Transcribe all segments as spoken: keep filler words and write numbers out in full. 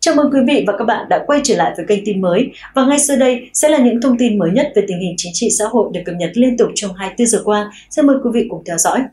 Chào mừng quý vị và các bạn đã quay trở lại với kênh tin mới. Và ngay sau đây sẽ là những thông tin mới nhất về tình hình chính trị xã hội được cập nhật liên tục trong hai mươi tư giờ qua. Xin mời quý vị cùng theo dõi.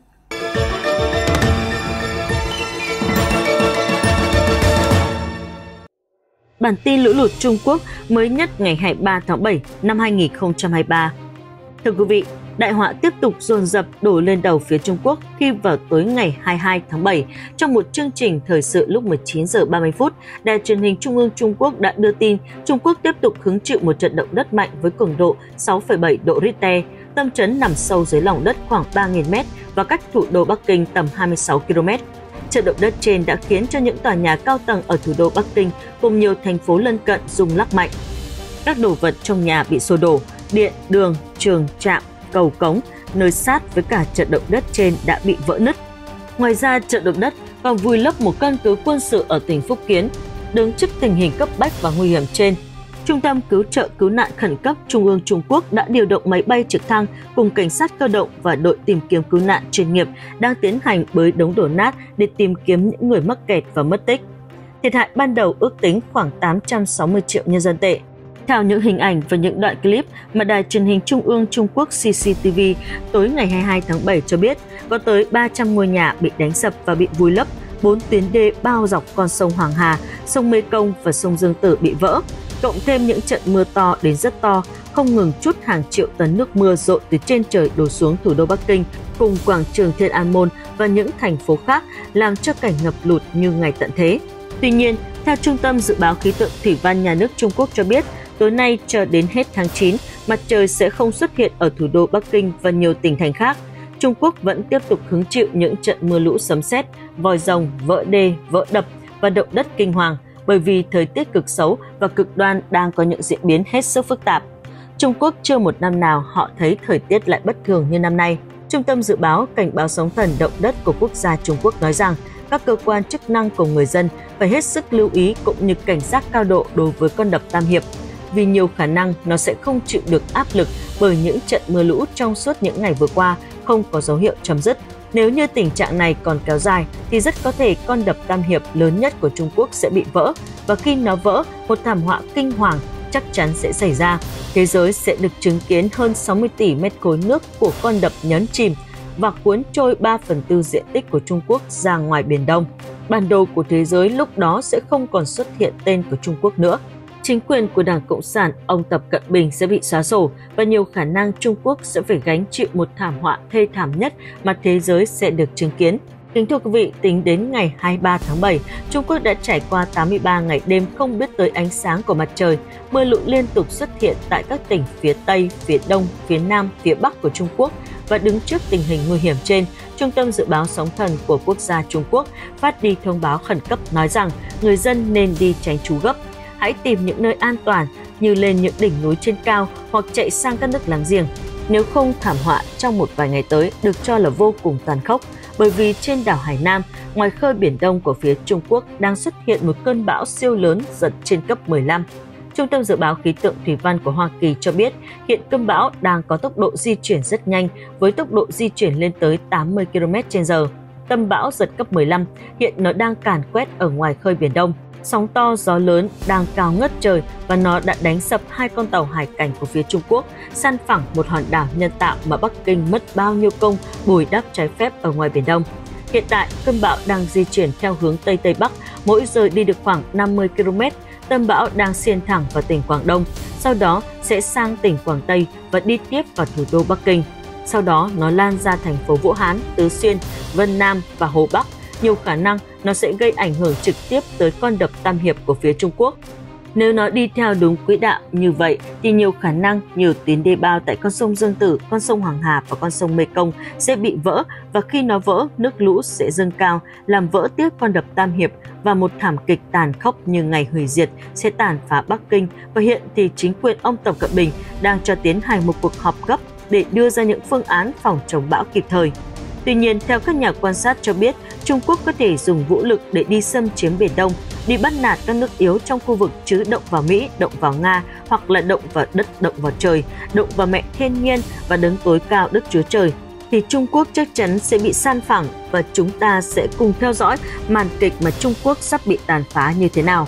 Bản tin lũ lụt Trung Quốc mới nhất ngày hai mươi ba tháng bảy năm hai nghìn không trăm hai mươi ba. Thưa quý vị, đại họa tiếp tục dồn dập đổ lên đầu phía Trung Quốc khi vào tối ngày hai mươi hai tháng bảy, trong một chương trình thời sự lúc mười chín giờ ba mươi phút, Đài truyền hình Trung ương Trung Quốc đã đưa tin Trung Quốc tiếp tục hứng chịu một trận động đất mạnh với cường độ sáu phẩy bảy độ Richter. Tâm chấn nằm sâu dưới lòng đất khoảng ba nghìn mét và cách thủ đô Bắc Kinh tầm hai mươi sáu ki lô mét. Trận động đất trên đã khiến cho những tòa nhà cao tầng ở thủ đô Bắc Kinh cùng nhiều thành phố lân cận rung lắc mạnh. Các đồ vật trong nhà bị xô đổ, điện, đường, trường, trạm, cầu cống, nơi sát với cả trận động đất trên đã bị vỡ nứt. Ngoài ra, trận động đất còn vùi lấp một căn cứ quân sự ở tỉnh Phúc Kiến. Đứng trước tình hình cấp bách và nguy hiểm trên, Trung tâm Cứu trợ Cứu nạn Khẩn cấp Trung ương Trung Quốc đã điều động máy bay trực thăng cùng cảnh sát cơ động và đội tìm kiếm cứu nạn chuyên nghiệp đang tiến hành bới đống đổ nát để tìm kiếm những người mắc kẹt và mất tích. Thiệt hại ban đầu ước tính khoảng tám trăm sáu mươi triệu nhân dân tệ. Theo những hình ảnh và những đoạn clip mà Đài truyền hình Trung ương Trung Quốc xê xê tê vê tối ngày hai mươi hai tháng bảy cho biết, có tới ba trăm ngôi nhà bị đánh sập và bị vùi lấp, bốn tuyến đê bao dọc con sông Hoàng Hà, sông Mê Công và sông Dương Tử bị vỡ, cộng thêm những trận mưa to đến rất to, không ngừng trút hàng triệu tấn nước mưa dội từ trên trời đổ xuống thủ đô Bắc Kinh, cùng quảng trường Thiên An Môn và những thành phố khác, làm cho cảnh ngập lụt như ngày tận thế. Tuy nhiên, theo Trung tâm Dự báo Khí tượng Thủy văn Nhà nước Trung Quốc cho biết, tối nay cho đến hết tháng chín, mặt trời sẽ không xuất hiện ở thủ đô Bắc Kinh và nhiều tỉnh thành khác. Trung Quốc vẫn tiếp tục hứng chịu những trận mưa lũ sấm sét, vòi rồng, vỡ đê, vỡ đập và động đất kinh hoàng, bởi vì thời tiết cực xấu và cực đoan đang có những diễn biến hết sức phức tạp. Trung Quốc chưa một năm nào họ thấy thời tiết lại bất thường như năm nay. Trung tâm Dự báo Cảnh báo sóng thần động đất của quốc gia Trung Quốc nói rằng các cơ quan chức năng cùng người dân phải hết sức lưu ý cũng như cảnh giác cao độ đối với con đập Tam Hiệp, vì nhiều khả năng nó sẽ không chịu được áp lực bởi những trận mưa lũ trong suốt những ngày vừa qua không có dấu hiệu chấm dứt. Nếu như tình trạng này còn kéo dài thì rất có thể con đập Tam Hiệp lớn nhất của Trung Quốc sẽ bị vỡ, và khi nó vỡ, một thảm họa kinh hoàng chắc chắn sẽ xảy ra. Thế giới sẽ được chứng kiến hơn sáu mươi tỷ mét khối nước của con đập nhấn chìm và cuốn trôi ba phần tư diện tích của Trung Quốc ra ngoài Biển Đông. Bản đồ của thế giới lúc đó sẽ không còn xuất hiện tên của Trung Quốc nữa. Chính quyền của Đảng Cộng sản ông Tập Cận Bình sẽ bị xóa sổ và nhiều khả năng Trung Quốc sẽ phải gánh chịu một thảm họa thê thảm nhất mà thế giới sẽ được chứng kiến. Kính thưa quý vị, tính đến ngày hai mươi ba tháng bảy, Trung Quốc đã trải qua tám mươi ba ngày đêm không biết tới ánh sáng của mặt trời. Mưa lũ liên tục xuất hiện tại các tỉnh phía Tây, phía Đông, phía Nam, phía Bắc của Trung Quốc. Và đứng trước tình hình nguy hiểm trên, Trung tâm Dự báo Sóng thần của quốc gia Trung Quốc phát đi thông báo khẩn cấp nói rằng người dân nên đi tránh trú gấp. Hãy tìm những nơi an toàn như lên những đỉnh núi trên cao hoặc chạy sang các nước láng giềng. Nếu không, thảm họa trong một vài ngày tới được cho là vô cùng tàn khốc, bởi vì trên đảo Hải Nam, ngoài khơi Biển Đông của phía Trung Quốc đang xuất hiện một cơn bão siêu lớn giật trên cấp mười lăm. Trung tâm Dự báo Khí tượng Thủy văn của Hoa Kỳ cho biết hiện cơn bão đang có tốc độ di chuyển rất nhanh với tốc độ di chuyển lên tới tám mươi ki lô mét trên giờ. Tâm bão giật cấp mười lăm, hiện nó đang càn quét ở ngoài khơi Biển Đông. Sóng to, gió lớn đang cao ngất trời và nó đã đánh sập hai con tàu hải cảnh của phía Trung Quốc, san phẳng một hòn đảo nhân tạo mà Bắc Kinh mất bao nhiêu công bồi đắp trái phép ở ngoài Biển Đông. Hiện tại, cơn bão đang di chuyển theo hướng Tây Tây Bắc, mỗi giờ đi được khoảng năm mươi ki lô mét. Tâm bão đang xiên thẳng vào tỉnh Quảng Đông, sau đó sẽ sang tỉnh Quảng Tây và đi tiếp vào thủ đô Bắc Kinh. Sau đó, nó lan ra thành phố Vũ Hán, Tứ Xuyên, Vân Nam và Hồ Bắc. Nhiều khả năng nó sẽ gây ảnh hưởng trực tiếp tới con đập Tam Hiệp của phía Trung Quốc. Nếu nó đi theo đúng quỹ đạo như vậy thì nhiều khả năng nhiều tuyến đê bao tại con sông Dương Tử, con sông Hoàng Hà và con sông Mê Công sẽ bị vỡ, và khi nó vỡ, nước lũ sẽ dâng cao, làm vỡ tiếp con đập Tam Hiệp, và một thảm kịch tàn khốc như ngày hủy diệt sẽ tàn phá Bắc Kinh. Và hiện thì chính quyền ông Tập Cận Bình đang cho tiến hành một cuộc họp gấp để đưa ra những phương án phòng chống bão kịp thời. Tuy nhiên, theo các nhà quan sát cho biết, Trung Quốc có thể dùng vũ lực để đi xâm chiếm Biển Đông, đi bắt nạt các nước yếu trong khu vực chứ động vào Mỹ, động vào Nga, hoặc là động vào đất, động vào trời, động vào mẹ thiên nhiên và đấng tối cao Đức Chúa Trời, thì Trung Quốc chắc chắn sẽ bị san phẳng, và chúng ta sẽ cùng theo dõi màn kịch mà Trung Quốc sắp bị tàn phá như thế nào.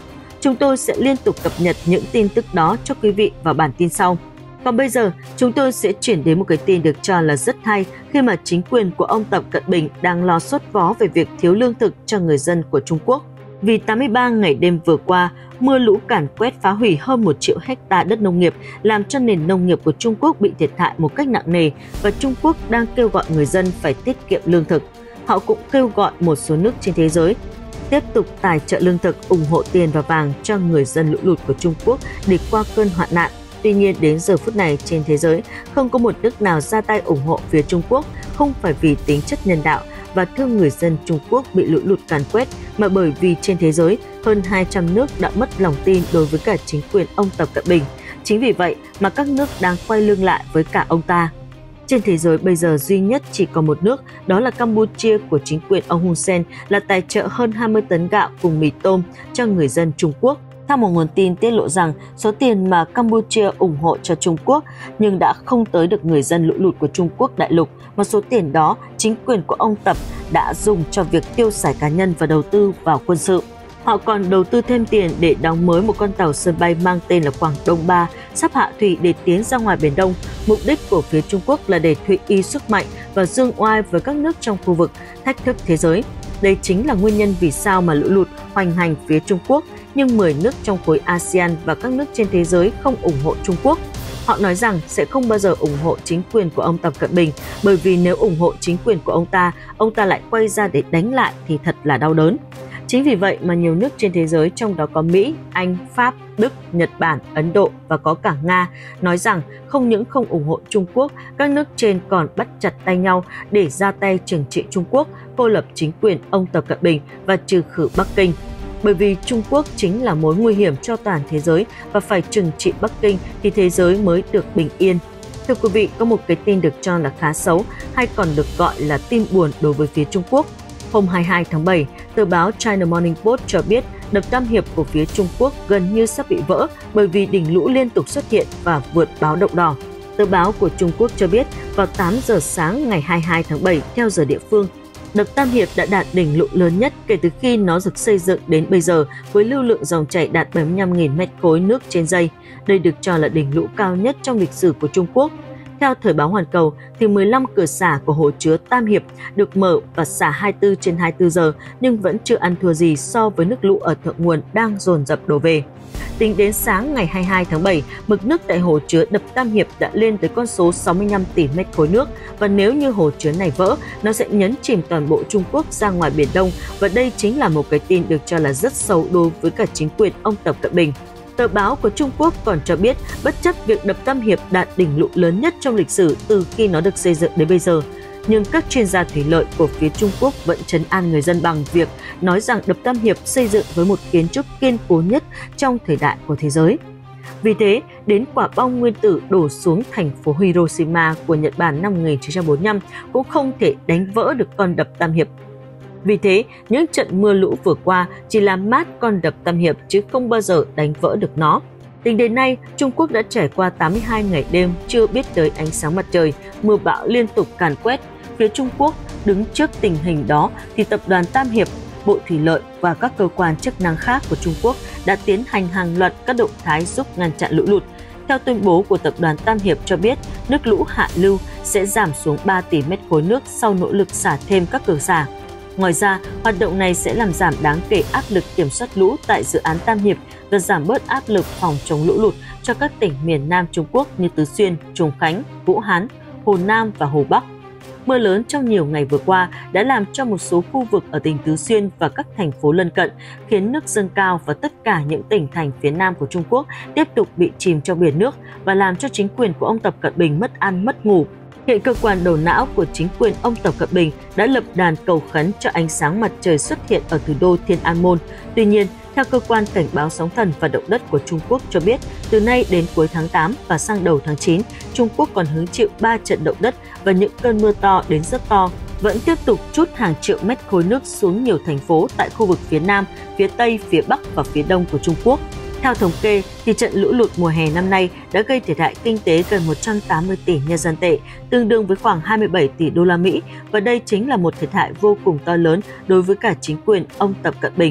Chúng tôi sẽ liên tục cập nhật những tin tức đó cho quý vị vào bản tin sau. Còn bây giờ, chúng tôi sẽ chuyển đến một cái tin được cho là rất hay khi mà chính quyền của ông Tập Cận Bình đang lo sốt vó về việc thiếu lương thực cho người dân của Trung Quốc. Vì tám mươi ba ngày đêm vừa qua, mưa lũ càn quét phá hủy hơn một triệu hecta đất nông nghiệp, làm cho nền nông nghiệp của Trung Quốc bị thiệt hại một cách nặng nề và Trung Quốc đang kêu gọi người dân phải tiết kiệm lương thực. Họ cũng kêu gọi một số nước trên thế giới tiếp tục tài trợ lương thực, ủng hộ tiền và vàng cho người dân lũ lụt của Trung Quốc để qua cơn hoạn nạn. Tuy nhiên, đến giờ phút này trên thế giới, không có một nước nào ra tay ủng hộ phía Trung Quốc, không phải vì tính chất nhân đạo và thương người dân Trung Quốc bị lũ lụt càn quét, mà bởi vì trên thế giới, hơn hai trăm nước đã mất lòng tin đối với cả chính quyền ông Tập Cận Bình. Chính vì vậy mà các nước đang quay lưng lại với cả ông ta. Trên thế giới bây giờ duy nhất chỉ có một nước, đó là Campuchia của chính quyền ông Hun Sen là tài trợ hơn hai mươi tấn gạo cùng mì tôm cho người dân Trung Quốc. Theo một nguồn tin tiết lộ rằng số tiền mà Campuchia ủng hộ cho Trung Quốc nhưng đã không tới được người dân lũ lụt của Trung Quốc đại lục, mà số tiền đó chính quyền của ông Tập đã dùng cho việc tiêu xài cá nhân và đầu tư vào quân sự. Họ còn đầu tư thêm tiền để đóng mới một con tàu sân bay mang tên là Quảng Đông ba sắp hạ thủy để tiến ra ngoài Biển Đông. Mục đích của phía Trung Quốc là để thụy y sức mạnh và dương oai với các nước trong khu vực, thách thức thế giới. Đây chính là nguyên nhân vì sao mà lũ lụt hoành hành phía Trung Quốc, nhưng mười nước trong khối a sê an và các nước trên thế giới không ủng hộ Trung Quốc. Họ nói rằng sẽ không bao giờ ủng hộ chính quyền của ông Tập Cận Bình, bởi vì nếu ủng hộ chính quyền của ông ta, ông ta lại quay ra để đánh lại thì thật là đau đớn. Chính vì vậy mà nhiều nước trên thế giới, trong đó có Mỹ, Anh, Pháp, Đức, Nhật Bản, Ấn Độ và có cả Nga, nói rằng không những không ủng hộ Trung Quốc, các nước trên còn bắt chặt tay nhau để ra tay trừng trị Trung Quốc, cô lập chính quyền ông Tập Cận Bình và trừ khử Bắc Kinh. Bởi vì Trung Quốc chính là mối nguy hiểm cho toàn thế giới và phải trừng trị Bắc Kinh thì thế giới mới được bình yên. Thưa quý vị, có một cái tin được cho là khá xấu hay còn được gọi là tin buồn đối với phía Trung Quốc. Hôm hai mươi hai tháng bảy, tờ báo China Morning Post cho biết đập Tam Hiệp của phía Trung Quốc gần như sắp bị vỡ bởi vì đỉnh lũ liên tục xuất hiện và vượt báo động đỏ. Tờ báo của Trung Quốc cho biết vào tám giờ sáng ngày hai mươi hai tháng bảy theo giờ địa phương, đập Tam Hiệp đã đạt đỉnh lũ lớn nhất kể từ khi nó được xây dựng đến bây giờ với lưu lượng dòng chảy đạt bảy mươi lăm nghìn mét khối nước trên giây. Đây được cho là đỉnh lũ cao nhất trong lịch sử của Trung Quốc. Theo Thời báo Hoàn Cầu, thì mười lăm cửa xả của hồ chứa Tam Hiệp được mở và xả hai mươi tư trên hai mươi tư giờ nhưng vẫn chưa ăn thua gì so với nước lũ ở thượng nguồn đang dồn dập đổ về. Tính đến sáng ngày hai mươi hai tháng bảy, mực nước tại hồ chứa đập Tam Hiệp đã lên tới con số sáu mươi lăm tỷ mét khối nước và nếu như hồ chứa này vỡ, nó sẽ nhấn chìm toàn bộ Trung Quốc ra ngoài Biển Đông và đây chính là một cái tin được cho là rất xấu đối với cả chính quyền ông Tập Cận Bình. Tờ báo của Trung Quốc còn cho biết bất chấp việc đập Tam Hiệp đạt đỉnh lũ lớn nhất trong lịch sử từ khi nó được xây dựng đến bây giờ, nhưng các chuyên gia thủy lợi của phía Trung Quốc vẫn trấn an người dân bằng việc nói rằng đập Tam Hiệp xây dựng với một kiến trúc kiên cố nhất trong thời đại của thế giới. Vì thế, đến quả bom nguyên tử đổ xuống thành phố Hiroshima của Nhật Bản năm một nghìn chín trăm bốn mươi lăm cũng không thể đánh vỡ được con đập Tam Hiệp. Vì thế, những trận mưa lũ vừa qua chỉ làm mát con đập Tam Hiệp chứ không bao giờ đánh vỡ được nó. Tính đến nay, Trung Quốc đã trải qua tám mươi hai ngày đêm chưa biết tới ánh sáng mặt trời, mưa bão liên tục càn quét. Phía Trung Quốc đứng trước tình hình đó thì tập đoàn Tam Hiệp, Bộ Thủy lợi và các cơ quan chức năng khác của Trung Quốc đã tiến hành hàng loạt các động thái giúp ngăn chặn lũ lụt. Theo tuyên bố của tập đoàn Tam Hiệp cho biết, nước lũ hạ lưu sẽ giảm xuống ba tỷ mét khối nước sau nỗ lực xả thêm các cửa xả. Ngoài ra, hoạt động này sẽ làm giảm đáng kể áp lực kiểm soát lũ tại dự án Tam Hiệp và giảm bớt áp lực phòng chống lũ lụt cho các tỉnh miền Nam Trung Quốc như Tứ Xuyên, Trùng Khánh, Vũ Hán, Hồ Nam và Hồ Bắc. Mưa lớn trong nhiều ngày vừa qua đã làm cho một số khu vực ở tỉnh Tứ Xuyên và các thành phố lân cận khiến nước dâng cao và tất cả những tỉnh thành phía Nam của Trung Quốc tiếp tục bị chìm trong biển nước và làm cho chính quyền của ông Tập Cận Bình mất ăn mất ngủ. Hiện cơ quan đầu não của chính quyền ông Tập Cận Bình đã lập đàn cầu khấn cho ánh sáng mặt trời xuất hiện ở thủ đô Thiên An Môn. Tuy nhiên, theo cơ quan cảnh báo sóng thần và động đất của Trung Quốc cho biết, từ nay đến cuối tháng tám và sang đầu tháng chín, Trung Quốc còn hứng chịu ba trận động đất và những cơn mưa to đến rất to, vẫn tiếp tục trút hàng triệu mét khối nước xuống nhiều thành phố tại khu vực phía Nam, phía Tây, phía Bắc và phía Đông của Trung Quốc. Theo thống kê, thì trận lũ lụt mùa hè năm nay đã gây thiệt hại kinh tế gần một trăm tám mươi tỷ nhân dân tệ, tương đương với khoảng hai mươi bảy tỷ đô la Mỹ, và đây chính là một thiệt hại vô cùng to lớn đối với cả chính quyền ông Tập Cận Bình.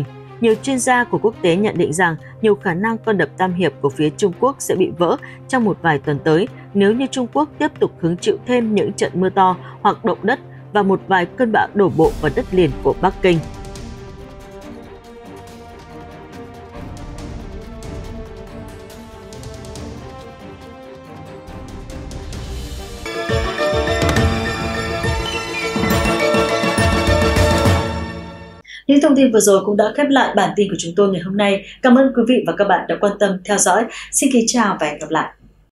Nhiều chuyên gia của quốc tế nhận định rằng nhiều khả năng con đập Tam Hiệp của phía Trung Quốc sẽ bị vỡ trong một vài tuần tới nếu như Trung Quốc tiếp tục hứng chịu thêm những trận mưa to hoặc động đất và một vài cơn bão đổ bộ vào đất liền của Bắc Kinh. Những thông tin vừa rồi cũng đã khép lại bản tin của chúng tôi ngày hôm nay. Cảm ơn quý vị và các bạn đã quan tâm theo dõi. Xin kính chào và hẹn gặp lại.